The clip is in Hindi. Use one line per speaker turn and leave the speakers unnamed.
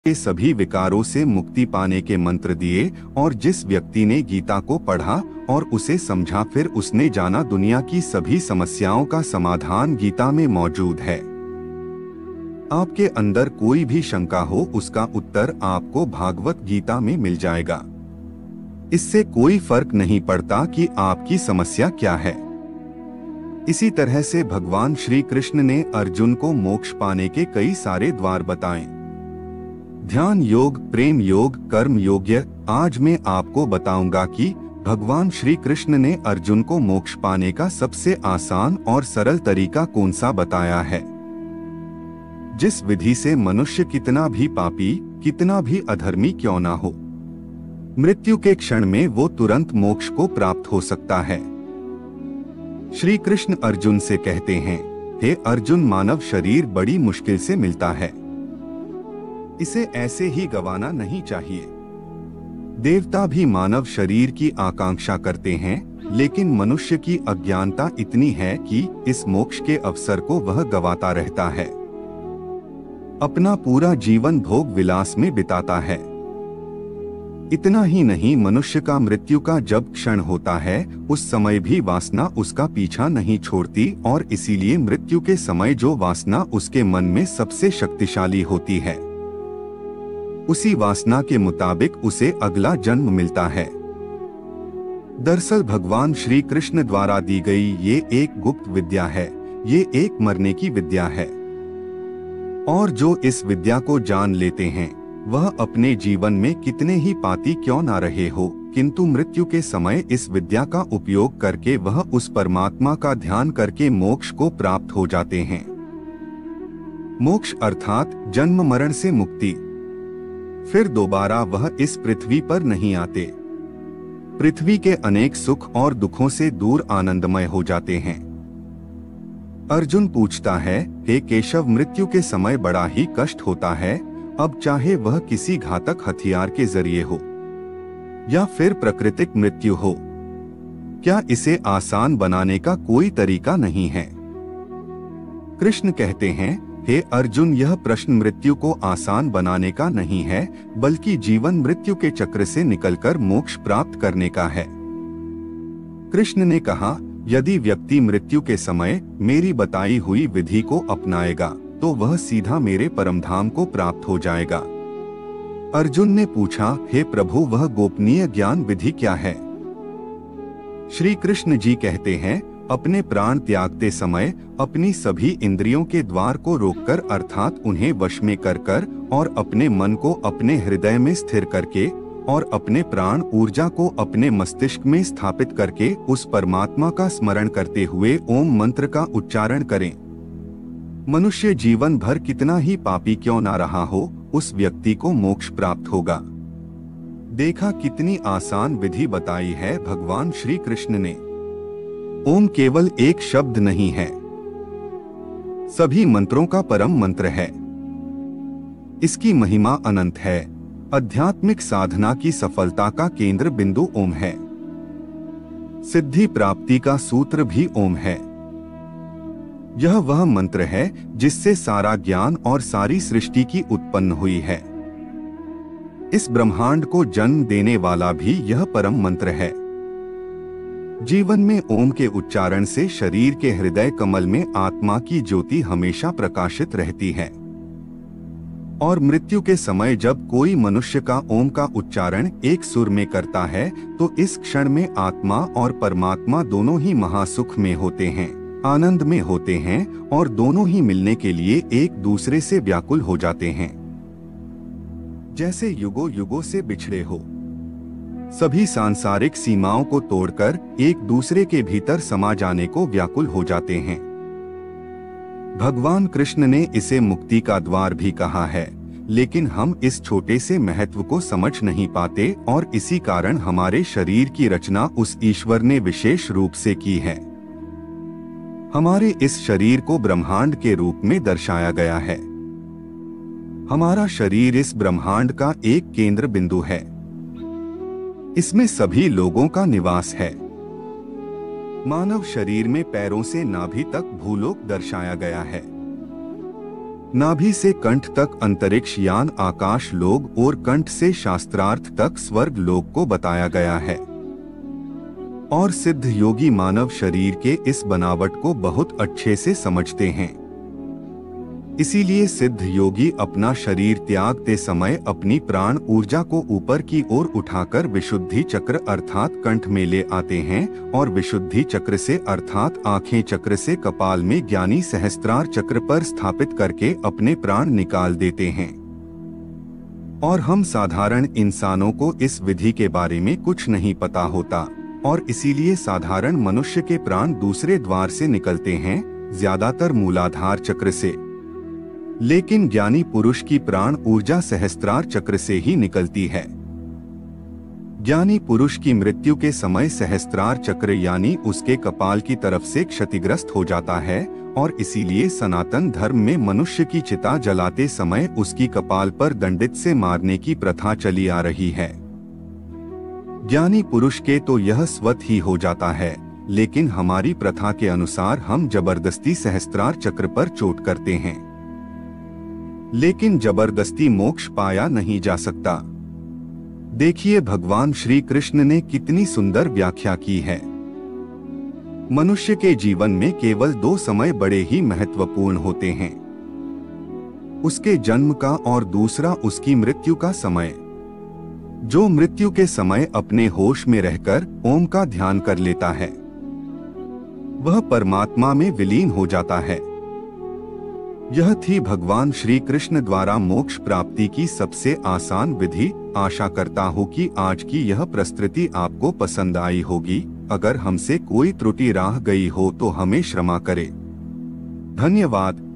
के सभी विकारों से मुक्ति पाने के मंत्र दिए, और जिस व्यक्ति ने गीता को पढ़ा और उसे समझा, फिर उसने जाना दुनिया की सभी समस्याओं का समाधान गीता में मौजूद है। आपके अंदर कोई भी शंका हो, उसका उत्तर आपको भागवत गीता में मिल जाएगा। इससे कोई फर्क नहीं पड़ता कि आपकी समस्या क्या है। इसी तरह से भगवान श्री कृष्ण ने अर्जुन को मोक्ष पाने के कई सारे द्वार बताए। ध्यान योग, प्रेम योग, कर्म योग। आज मैं आपको बताऊंगा कि भगवान श्री कृष्ण ने अर्जुन को मोक्ष पाने का सबसे आसान और सरल तरीका कौन सा बताया है, जिस विधि से मनुष्य कितना भी पापी, कितना भी अधर्मी क्यों ना हो, मृत्यु के क्षण में वो तुरंत मोक्ष को प्राप्त हो सकता है। श्री कृष्ण अर्जुन से कहते हैं, हे अर्जुन, मानव शरीर बड़ी मुश्किल से मिलता है, इसे ऐसे ही गंवाना नहीं चाहिए। देवता भी मानव शरीर की आकांक्षा करते हैं, लेकिन मनुष्य की अज्ञानता इतनी है कि इस मोक्ष के अवसर को वह गंवाता रहता है, अपना पूरा जीवन भोग विलास में बिताता है। इतना ही नहीं, मनुष्य का मृत्यु का जब क्षण होता है, उस समय भी वासना उसका पीछा नहीं छोड़ती, और इसीलिए मृत्यु के समय जो वासना उसके मन में सबसे शक्तिशाली होती है, उसी वासना के मुताबिक उसे अगला जन्म मिलता है। दरअसल भगवान श्री कृष्ण द्वारा दी गई ये एक गुप्त विद्या है, ये एक मरने की विद्या है, और जो इस विद्या को जान लेते हैं वह अपने जीवन में कितने ही पाती क्यों ना रहे हो, किंतु मृत्यु के समय इस विद्या का उपयोग करके वह उस परमात्मा का ध्यान करके मोक्ष को प्राप्त हो जाते हैं। मोक्ष अर्थात जन्म मरण से मुक्ति। फिर दोबारा वह इस पृथ्वी पर नहीं आते, पृथ्वी के अनेक सुख और दुखों से दूर आनंदमय हो जाते हैं। अर्जुन पूछता है, हे केशव, मृत्यु के समय बड़ा ही कष्ट होता है, अब चाहे वह किसी घातक हथियार के जरिए हो या फिर प्राकृतिक मृत्यु हो, क्या इसे आसान बनाने का कोई तरीका नहीं है? कृष्ण कहते हैं, हे अर्जुन, यह प्रश्न मृत्यु को आसान बनाने का नहीं है, बल्कि जीवन मृत्यु के चक्र से निकलकर मोक्ष प्राप्त करने का है। कृष्ण ने कहा, यदि व्यक्ति मृत्यु के समय मेरी बताई हुई विधि को अपनाएगा तो वह सीधा मेरे परमधाम को प्राप्त हो जाएगा। अर्जुन ने पूछा, हे प्रभु, वह गोपनीय ज्ञान विधि क्या है? श्री कृष्ण जी कहते हैं, अपने प्राण त्यागते समय अपनी सभी इंद्रियों के द्वार को रोककर, अर्थात उन्हें वश में कर और अपने मन को अपने हृदय में स्थिर करके और अपने प्राण ऊर्जा को अपने मस्तिष्क में स्थापित करके उस परमात्मा का स्मरण करते हुए ओम मंत्र का उच्चारण करें। मनुष्य जीवन भर कितना ही पापी क्यों ना रहा हो, उस व्यक्ति को मोक्ष प्राप्त होगा। देखा कितनी आसान विधि बताई है भगवान श्री कृष्ण ने। ओम केवल एक शब्द नहीं है, सभी मंत्रों का परम मंत्र है। इसकी महिमा अनंत है, आध्यात्मिक साधना की सफलता का केंद्र बिंदु ओम है, सिद्धि प्राप्ति का सूत्र भी ओम है। यह वह मंत्र है जिससे सारा ज्ञान और सारी सृष्टि की उत्पन्न हुई है। इस ब्रह्मांड को जन्म देने वाला भी यह परम मंत्र है। जीवन में ओम के उच्चारण से शरीर के हृदय कमल में आत्मा की ज्योति हमेशा प्रकाशित रहती है, और मृत्यु के समय जब कोई मनुष्य का ओम का उच्चारण एक सुर में करता है तो इस क्षण में आत्मा और परमात्मा दोनों ही महासुख में होते हैं, आनंद में होते हैं, और दोनों ही मिलने के लिए एक दूसरे से व्याकुल हो जाते हैं, जैसे युगों युगों से बिछड़े हो। सभी सांसारिक सीमाओं को तोड़कर एक दूसरे के भीतर समा जाने को व्याकुल हो जाते हैं। भगवान कृष्ण ने इसे मुक्ति का द्वार भी कहा है, लेकिन हम इस छोटे से महत्व को समझ नहीं पाते, और इसी कारण हमारे शरीर की रचना उस ईश्वर ने विशेष रूप से की है। हमारे इस शरीर को ब्रह्मांड के रूप में दर्शाया गया है। हमारा शरीर इस ब्रह्मांड का एक केंद्र बिंदु है, इसमें सभी लोगों का निवास है। मानव शरीर में पैरों से नाभि तक भूलोक दर्शाया गया है। नाभि से कंठ तक अंतरिक्ष यान आकाश लोक और कंठ से शास्त्रार्थ तक स्वर्ग लोक को बताया गया है। और सिद्ध योगी मानव शरीर के इस बनावट को बहुत अच्छे से समझते हैं। इसीलिए सिद्ध योगी अपना शरीर त्यागते समय अपनी प्राण ऊर्जा को ऊपर की ओर उठाकर विशुद्धि चक्र अर्थात कंठ में ले आते हैं और विशुद्धि चक्र से अर्थात आंखें चक्र से कपाल में ज्ञानी सहस्त्रार चक्र पर स्थापित करके अपने प्राण निकाल देते हैं। और हम साधारण इंसानों को इस विधि के बारे में कुछ नहीं पता होता और इसीलिए साधारण मनुष्य के प्राण दूसरे द्वार से निकलते हैं, ज्यादातर मूलाधार चक्र से। लेकिन ज्ञानी पुरुष की प्राण ऊर्जा सहस्त्रार चक्र से ही निकलती है। ज्ञानी पुरुष की मृत्यु के समय सहस्त्रार चक्र यानी उसके कपाल की तरफ से क्षतिग्रस्त हो जाता है और इसीलिए सनातन धर्म में मनुष्य की चिता जलाते समय उसकी कपाल पर दंडित से मारने की प्रथा चली आ रही है। ज्ञानी पुरुष के तो यह स्वतः ही हो जाता है, लेकिन हमारी प्रथा के अनुसार हम जबरदस्ती सहस्त्रार चक्र पर चोट करते हैं। लेकिन जबरदस्ती मोक्ष पाया नहीं जा सकता। देखिए भगवान श्री कृष्ण ने कितनी सुंदर व्याख्या की है। मनुष्य के जीवन में केवल 2 समय बड़े ही महत्वपूर्ण होते हैं, उसके जन्म का और दूसरा उसकी मृत्यु का समय। जो मृत्यु के समय अपने होश में रहकर ओम का ध्यान कर लेता है वह परमात्मा में विलीन हो जाता है। यह थी भगवान श्री कृष्ण द्वारा मोक्ष प्राप्ति की सबसे आसान विधि। आशा करता हूँ कि आज की यह प्रस्तुति आपको पसंद आई होगी। अगर हमसे कोई त्रुटि रह गई हो तो हमें क्षमा करें। धन्यवाद।